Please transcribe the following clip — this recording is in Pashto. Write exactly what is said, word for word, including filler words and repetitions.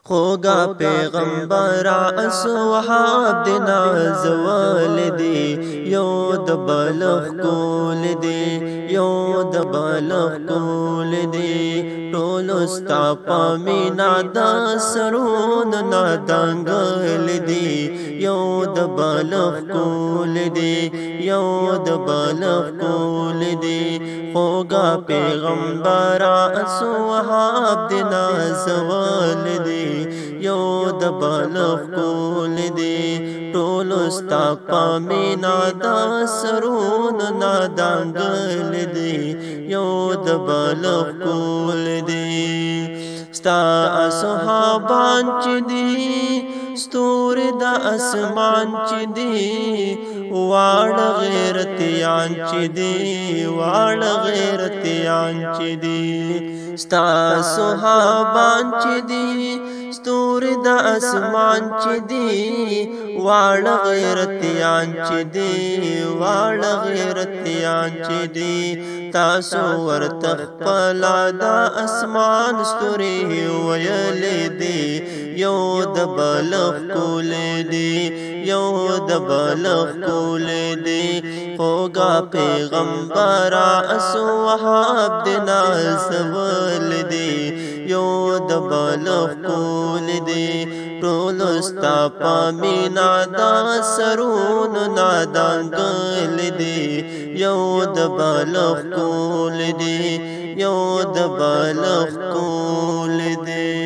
خوگا پیغمبر اصحاب دی نازول دی یو د بلغ کول دی یو د بلغ کول دی ټول استا پامینا د سرون نا دنګل دی یو د بلغ کول دی یو د بلغ کول دی خوگا پیغمبر اصحاب دی نازول دی یو د بلغ کول دی ټول استا پامینا د سرون نا دنګل دی یو د بلغ کول دی ستا اصحابان چې دی ستور د اسمان چې دی واړ غیرتیان چې دی واړ غیرتیان چې دی ستا صحابان چې دی ستور د اسمان چې دی واړ غیرتیان چې دی واړ غیرتیان چې دی تاسو ورته خپل د اسمان ستوري ویلې دی یو د بلغ کول دی یو د بلغ کول دی خوگا پیغمبر اصحاب دی نازول دی یو د بلغ کول دی ټول استا پامینا د سرون نا دنګل دی یو د بلغ کول دی یو د بلغ کول دی